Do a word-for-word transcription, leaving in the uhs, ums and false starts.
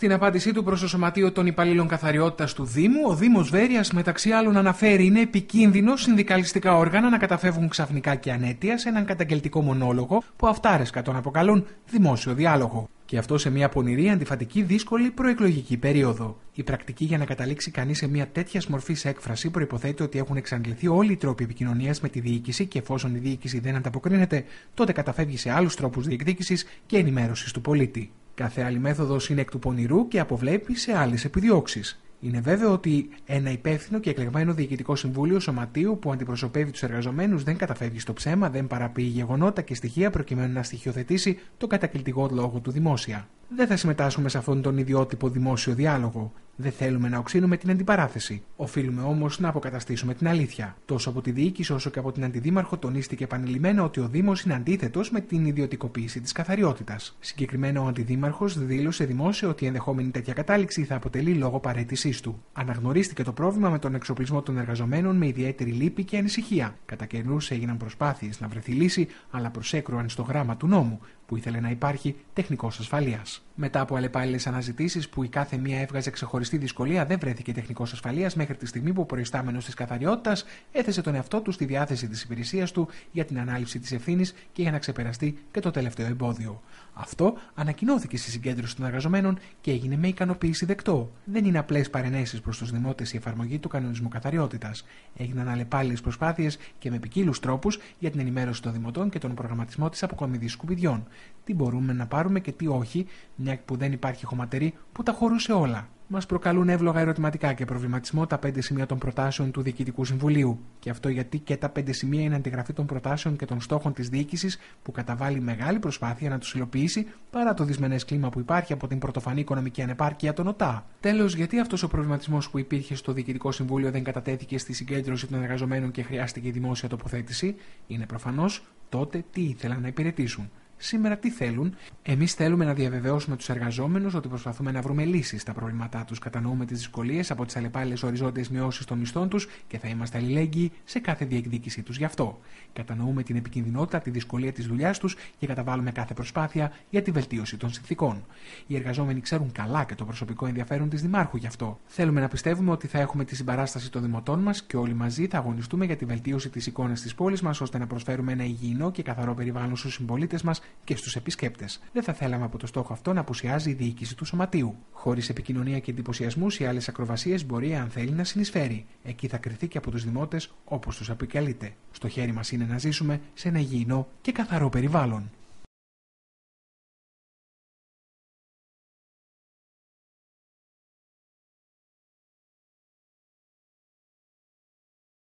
Στην απάντησή του προς το Σωματείο των Υπαλλήλων Καθαριότητας του Δήμου, ο Δήμος Βέρειας μεταξύ άλλων αναφέρει: είναι επικίνδυνο συνδικαλιστικά όργανα να καταφεύγουν ξαφνικά και ανέτεια σε έναν καταγγελτικό μονόλογο που αυτάρεσκα τον αποκαλούν δημόσιο διάλογο. Και αυτό σε μια πονηρή, αντιφατική, δύσκολη προεκλογική περίοδο. Η πρακτική για να καταλήξει κανείς σε μια τέτοια μορφή έκφραση προϋποθέτει ότι έχουν εξαντληθεί όλοι οι τρόποι επικοινωνίας με τη διοίκηση και εφόσον η διοίκηση δεν ανταποκρίνεται, τότε καταφεύγει σε άλλους τρόπους διεκδίκησης και ενημέρωσης του πολίτη. Κάθε άλλη μέθοδος είναι εκ του πονηρού και αποβλέπει σε άλλες επιδιώξεις. Είναι βέβαιο ότι ένα υπεύθυνο και εκλεγμένο διοικητικό συμβούλιο σωματείου που αντιπροσωπεύει τους εργαζομένους δεν καταφεύγει στο ψέμα, δεν παραποιεί γεγονότα και στοιχεία προκειμένου να στοιχειοθετήσει τον καταγγελτικό λόγο του δημόσια. Δεν θα συμμετάσχουμε σε αυτόν τον ιδιότυπο δημόσιο διάλογο. Δεν θέλουμε να οξύνουμε την αντιπαράθεση. Οφείλουμε όμως να αποκαταστήσουμε την αλήθεια. Τόσο από τη διοίκηση όσο και από την αντιδήμαρχο τονίστηκε επανειλημμένα ότι ο Δήμος είναι αντίθετος με την ιδιωτικοποίηση της καθαριότητας. Συγκεκριμένα, ο αντιδήμαρχος δήλωσε δημόσια ότι η ενδεχόμενη τέτοια κατάληξη θα αποτελεί λόγο παραίτησής του. Αναγνωρίστηκε το πρόβλημα με τον εξοπλισμό των εργαζομένων με ιδιαίτερη λύπη και ανησυχία. Κατά καιρούς έγιναν προσπάθειες να βρεθεί λύση, αλλά προσέκρουαν στο γράμμα του νόμου, που ήθελε να υπάρχει τεχνικός ασφαλείας. Μετά από αλλεπάλληλες αναζητήσεις που η κάθε μία έβγαζε ξεχωριστή δυσκολία, δεν βρέθηκε τεχνικός ασφαλείας μέχρι τη στιγμή που ο προϊστάμενος της καθαριότητας έθεσε τον εαυτό του στη διάθεση της υπηρεσίας του για την ανάληψη της ευθύνης και για να ξεπεραστεί και το τελευταίο εμπόδιο. Αυτό ανακοινώθηκε στη συγκέντρωση των εργαζομένων και έγινε με ικανοποίηση δεκτό. Δεν είναι απλές παρενέσεις προς τους δημότες η εφαρμογή του κανονισμού καθαριότητας. Έγιναν αλλεπάλληλες προσπάθειες και με ποικίλους τρόπους για την ενημέρωση των δημοτών και τον προγραμματισμό της αποκομιδής σκουπιδιών. Τι μπορούμε να πάρουμε και τι όχι, μια που δεν υπάρχει χωματερή που τα χωρούσε όλα. Μας προκαλούν εύλογα ερωτηματικά και προβληματισμό τα πέντε σημεία των προτάσεων του Διοικητικού Συμβουλίου. Και αυτό γιατί και τα πέντε σημεία είναι αντιγραφή των προτάσεων και των στόχων της διοίκησης που καταβάλει μεγάλη προσπάθεια να τους υλοποιήσει παρά το δυσμενές κλίμα που υπάρχει από την πρωτοφανή οικονομική ανεπάρκεια των ΟΤΑ. Τέλος, γιατί αυτός ο προβληματισμός που υπήρχε στο Διοικητικό Συμβούλιο δεν κατατέθηκε στη συγκέντρωση των εργαζομένων και χρειάστηκε δημόσια τοποθέτηση? Είναι προφανώς τότε τι ήθελαν να υπηρετήσουν. Σήμερα τι θέλουν? Εμείς θέλουμε να διαβεβαιώσουμε τους εργαζόμενους ότι προσπαθούμε να βρούμε λύσεις στα προβλήματά τους. Κατανοούμε τις δυσκολίες από τις αλλεπάλληλες οριζόντιες μειώσεις των μισθών τους και θα είμαστε αλληλέγγυοι σε κάθε διεκδίκησή τους γι' αυτό. Κατανοούμε την επικινδυνότητα, τη δυσκολία της δουλειάς τους και καταβάλουμε κάθε προσπάθεια για τη βελτίωση των συνθηκών. Οι εργαζόμενοι ξέρουν καλά και το προσωπικό ενδιαφέρον της Δημάρχου γι' αυτό. Θέλουμε να πιστεύουμε ότι θα έχουμε τη συμπαράσταση των δημοτών μας και όλοι μαζί θα αγωνιστούμε για τη βελτίωση της εικόνας της πόλης μας ώστε να προσφέρουμε ένα υγιεινό και καθαρό περιβάλλον στους συμπολίτες μας και στους επισκέπτες. Δεν θα θέλαμε από το στόχο αυτό να απουσιάζει η διοίκηση του σωματείου. Χωρίς επικοινωνία και εντυπωσιασμούς ή άλλες ακροβασίες μπορεί, αν θέλει, να συνεισφέρει. Εκεί θα κριθεί και από τους δημότες όπως τους αποκαλείται. Στο χέρι μας είναι να ζήσουμε σε ένα υγιεινό και καθαρό περιβάλλον.